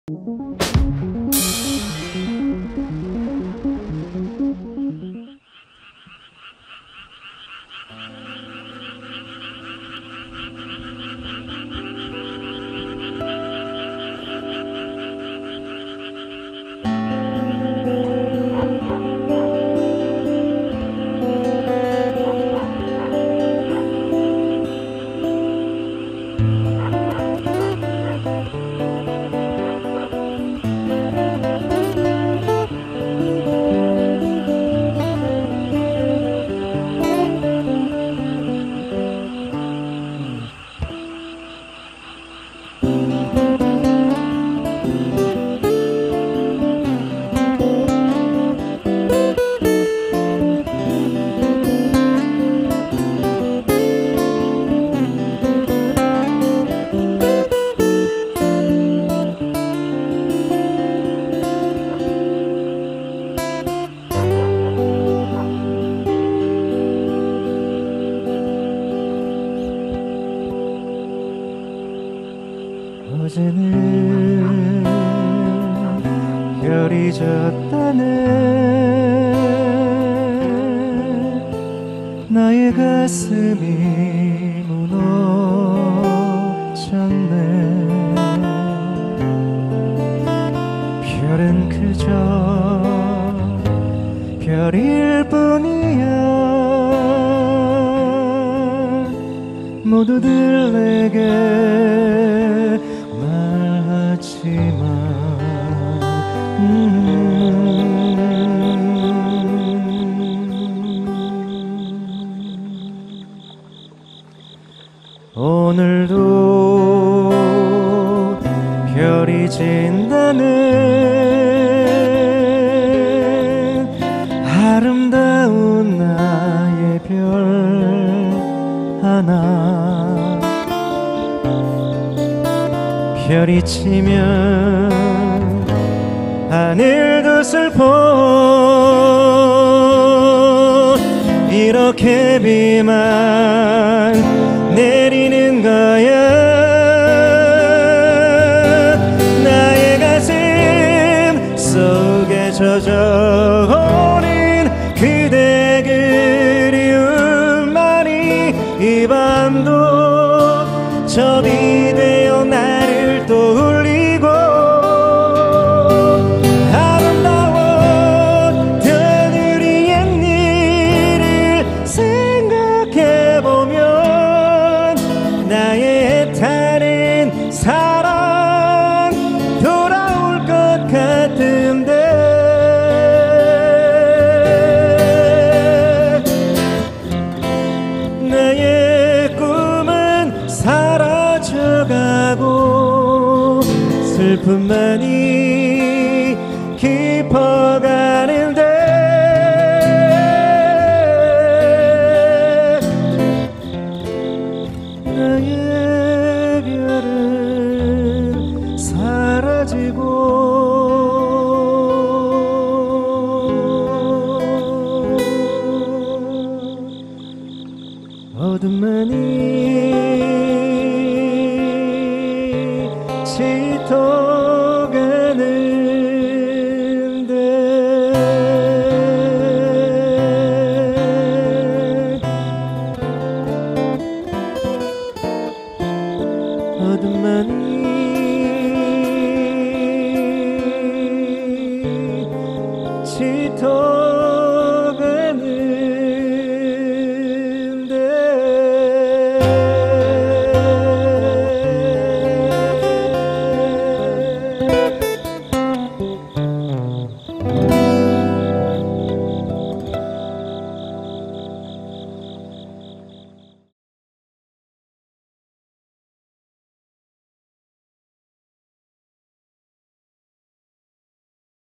어제는 별이 졌다네. 나의 가슴이 무너졌네. 별은 그저 별일 뿐이야. 모두들 내게 말하지만 오늘도 별이 진다네. 아름다운 나의 별 하나. 별이 치면 하늘도 슬퍼. 이렇게 비만 내리는 거야. 나의 가슴 속에 젖어오는 그대 그리움만이 이 밤도 점이 되어 나를 떠올리고 아름다웠던 우리의 일을 생각해보면 나의 애타는 사랑 돌아올 것 같은데 나의 꿈은 사라져가고 슬픔만이 깊어가는데 나의 별은 사라지고